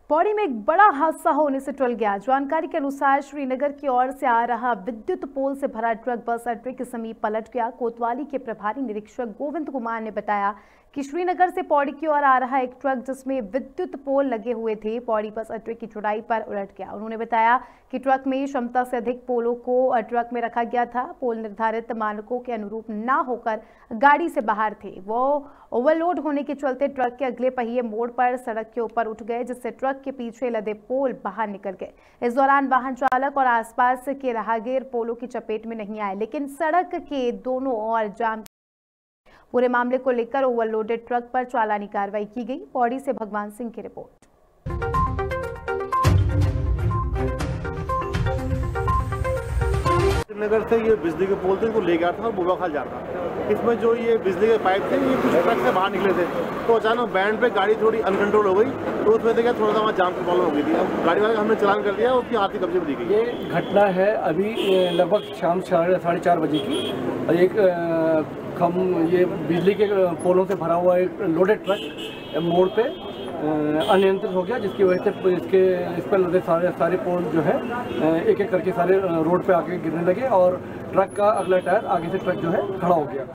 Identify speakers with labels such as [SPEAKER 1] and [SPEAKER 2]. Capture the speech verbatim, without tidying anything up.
[SPEAKER 1] पौड़ी में एक बड़ा हादसा होने से टल गया। जानकारी के अनुसार श्रीनगर की ओर से आ रहा विद्युत पोल से भरा ट्रक बस अड्डे के समीप पलट गया। कोतवाली के प्रभारी निरीक्षक गोविंद कुमार ने बताया कि श्रीनगर से पौड़ी की ओर आ रहा एक ट्रक जिसमें विद्युत पोल लगे हुए थे, पौड़ी बस अड्डे की चौड़ाई पर उलट गया। उन्होंने बताया कि ट्रक में क्षमता से अधिक पोलों को ट्रक में रखा गया था। पोल निर्धारित मानकों के अनुरूप न होकर गाड़ी से बाहर थे। वो ओवरलोड होने के चलते ट्रक के अगले पहिए मोड़ पर सड़क के ऊपर उठ गए, जिससे ट्रक के पीछे लदे पोल बाहर निकल गए। इस दौरान वाहन चालक और आसपास के राहगीर पोलों की चपेट में नहीं आए, लेकिन सड़क के दोनों ओर जाम। पूरे मामले को लेकर ओवरलोडेड ट्रक पर चालानी कार्रवाई की गई। पौड़ी से भगवान सिंह की रिपोर्ट।
[SPEAKER 2] श्रीनगर से ये बिजली के पोल थे, इनको ले गया था और बुबा खाल जा रहा था। इसमें जो ये बिजली के पाइप थे, ये कुछ ट्रक से बाहर निकले थे, तो अचानक बैंड पे गाड़ी थोड़ी अनकंट्रोल हो गई, तो उसमें से क्या थोड़ा सा वहाँ जाम की प्रॉब्लम हो गई थी। अब गाड़ी वाले का हमने चालान कर दिया, उसकी आरती कब्जे में दी गई।
[SPEAKER 3] ये घटना है अभी लगभग शाम साढ़े चार बजे की। एक खम ये बिजली के पोलों से भरा हुआ एक लोडेड ट्रक मोड़ पे अनियंत्रित हो गया, जिसकी वजह से इसके इस पर लदे सारे सारे पोल जो है एक एक करके सारे रोड पे आके गिरने लगे और ट्रक का अगला टायर आगे से ट्रक जो है खड़ा हो गया।